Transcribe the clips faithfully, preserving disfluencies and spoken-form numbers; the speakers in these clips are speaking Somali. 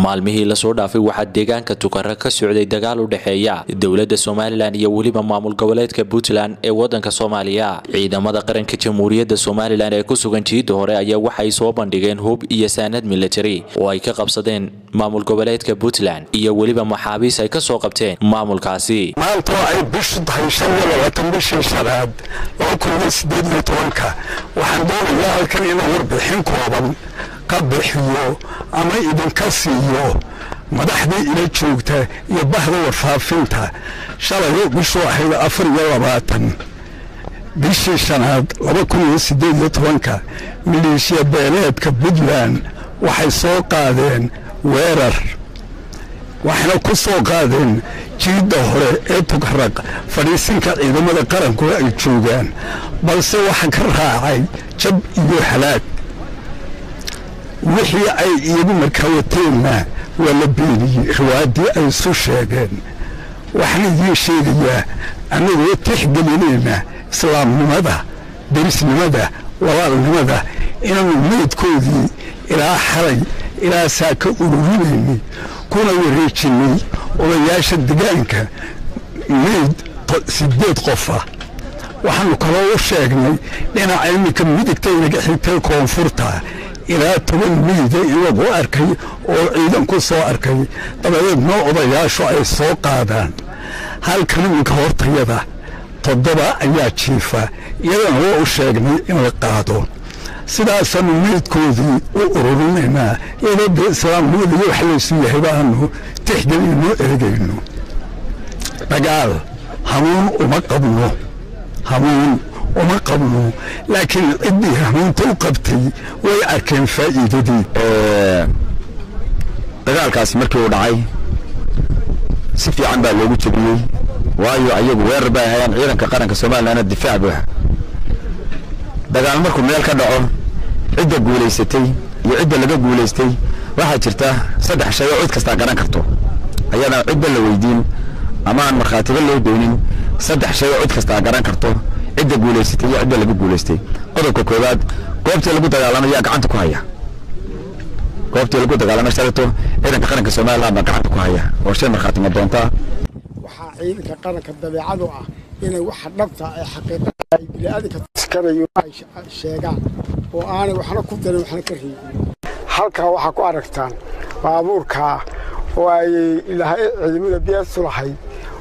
maalmihii la soo dhaafay waxaa deegaanka Tukara ka socday dagaal u dhaxeeya dawladda Soomaaliland iyo waliba maamul goboleedka Puntland ee wadanka Soomaaliya. Ciidamada qaranka Jamhuuriyadda Soomaaliland ee ku sugan jiida hore ayaa waxay soo bandhigeen hub iyo saanad military oo ay ka qabsadeen maamul goboleedka Puntland iyo waliba maxaabiis ay ka soo qabteen maamulkaasi. maanta ay bishu tahay shan iyo labaatan bishii shanaad laba kun iyo siddeed iyo tobanka waxaan doonayaa halkan inaan warbixin kooban ka bixiyo ama idinka siiyo madaxdii ila joogta iyo bahda warfaafinta shalay bishu ahayd afar iyo labaatan bishii shanaad laba kun iyo siddeed iyo tobanka maleeshiya beeleedka Puntland waxay soo qaadeen weerar waxayna ku soo qaadeen jiida hore ee Tukara fadhiisinka ciidamada qaranku ay joogaan balse waxa ka raacay jab iyo halaag wixii ay iyagu markaa wateenna waa la beeniyey riwaayadii ay isu sheegeen waxaan idiin sheegayaa annagoo tixgelinayna islaamnimada derisnimada walaalnimada inaanu meydkoodii ilaa xalay ilaa saaka ururinayni kuna wareejinay odayaasha deegaanka meyd sideed qof ah waxaanu kaloo u sheegnay dhinaca iminka midigta inaga xigtay koonfurta ilaa toban meyda in lagu arkay oo ciidan ku soo arkay dabadeedna odayaashu ay soo qaadaan halkan iminka hortayada toddoba ayaa jiifa iyadana waa u sheegnay in la qaado sidaasaanu meydkoodii u ururinaynaa iyadoo dee islaamnimada iyo wax laysu yahay baanu tixgelinno eegayno dagaal hanuun uma qabno hanuun uma qabno laakiin ciddii hanuunta u qabtay way arkeen faa'iidadii dagaalkaasi markii uu dhacay si fiican baa loogu jabiyey waayo ayagu weerar bay hayaan ciidanka qaranka Soomaaliland difaac buuxa dagaal markuu meel ka dhaco cidda guuleysatay iyo cidda laga guuleystay waxa jirta saddex shay oo cid kasta garan karto ayana cidda la weydiin ama aan marxaatiga loo doonin saddex shay oo cid kasta garan karto cidda guuleysatay iyo cidda laga guuleystay qodobka koowaad goobta lagu dagaalamo yaa gacanta ku haya goobta lagu dagaalamo shaqto ciidanka qaranka Soomaaliland baa gacanta ku haya oo shay marxaati ma doonta waxaa ciidanka qaranka dabeecadu ah inay wax dhabta ay xaqiiqada ay bini'aadamka iskarayo ay sheegaan oo aanay waxna ku darin waxna ka reebin halkaa waxaa ku aragtaan baabuurka oo ay ilaahay ciidamada biyaas lahayd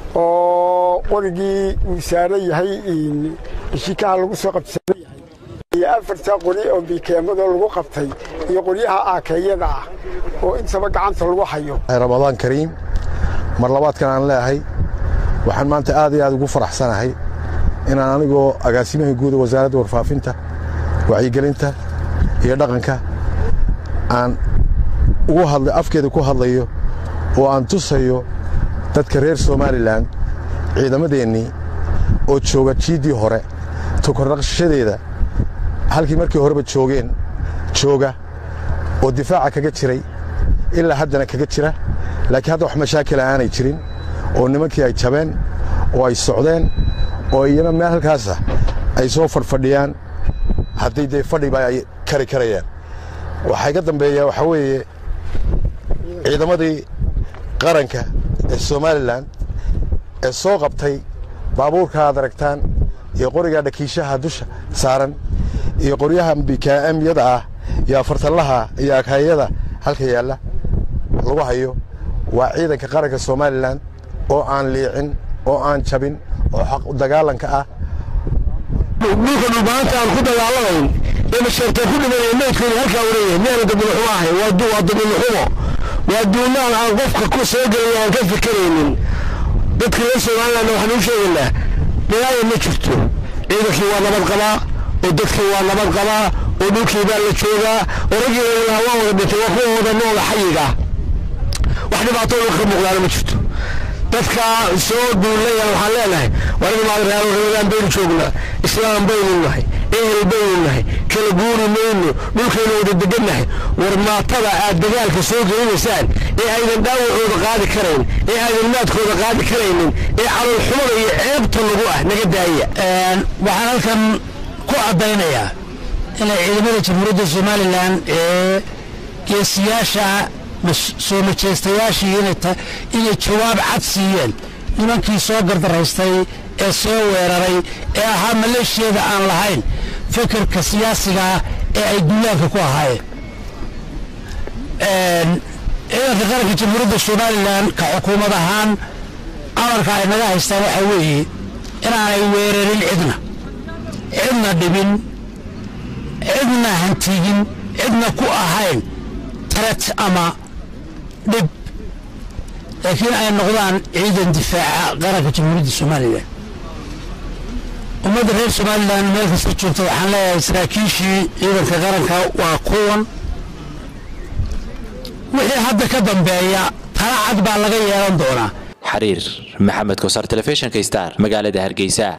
oo qorigii uu saaran yahay in shikaha lagu soo qabsan yahay iyo afarta qori oo bikeemada lagu qabtay iyo qoriyaha aakayada ah oo intaba gacanta lagu hayo Ramadaan Kariim mar labaadkan aan leeyahay waxaan maanta aad iyo aad ugu faraxsanahay inaan anigoo agaasimaha guud ee wasaaradda warfaafinta wacyigelinta iyo dhaqanka aan ugu hadlay afkeeda ku hadlayo oo aan tusayo dadka reer Soomaaliland ciidamadeennii oo jooga jiidii hore Tukara halkii markii horeba joogeen jooga oo difaaca kaga jiray ilaa haddana kaga jira laakiin hadda wax mashaakil aanay jirin oo nimankii ay jabeen oo ay socdeen oo iyana meel halkaas ay soo fadhiyaan haddii day fadhi bay ay kari karayaan waxa ka dambeeya waxa weeye ciidamadii qaranka ee Soomaaliland ee soo qabtay baabuurka aad aragtaan iyo qoriga dhakiishaha dusha saaran iyo qoryaha B K M yada ah iyo afartalaha iyo akayada halka yaala lagu hayo waa ciidanka qaranka Soomaaliland oo aan liicin oo aan jabin oo xaq u dagaalanka ah dhulka dhubaanta aan ku dagaalayn in shirka ku dhimanay meedkooda halka wareeyay meel dad wuxuu ahay waa duu waa dad wuxuu waa duunaan aan qofka ku soo galay aan ka fikiraynin dadka Soomaaliland waxaan u sheegaynaa dagaal ma jirto ciidankii waa nabad qaba oo dadkii waa nabad qaba oo dhulkii baa la joogaa oo ragii waa wada dhintay waa kuwa wada nool xayiga wax dhibaato oo ka muuqda ma jirto dadka soo duulay waxaan leenahay wariga maadreero reeran baynu joognaa islaam baynu nahay ehel baynu nahay kala guuri mayno dhulkeena wada degannahay war maatada aad dagaalka soo geeysaan ee aydan dhaawacooda qaadi karayn ee aydan maadkooda qaadi karaynin ee calool xumada iyo ceebta lagu ah naga daaya waxaan halkan ku cadaynayaa in ciidamada Jamhuuriyadda Soomaaliland ee geesiyaasha soo majeystayaashii inay jawaab cad siiyeen nimankii soo gardaraystay ee soo weeraray ee ahaa maleeshiyada aan lahayn fikirka siyaasiga ee ay duulaanka ku ahaayeen ciidanka qaranka jamhuuriyadda somalilan ka xukuumad ahaan amarka ay naga haystaan waxaa weeye inaanay weerarin cidna cidna dhibin cidna hantigin cidna ku ahayn tarat ama dhib laakiin ay noqdaan ciidan difaaca qaranka jamhuuriyadda somalilan ummadda reer somalilan meel kasta joogta waxaan leeyahay saraakiishii ciidanka qaranka waa kuwan wixii hadda ka dambeeya tala cad baa laga yeelan doonaa xariir maxamed koosar telefishinka star magaalada hargeysa.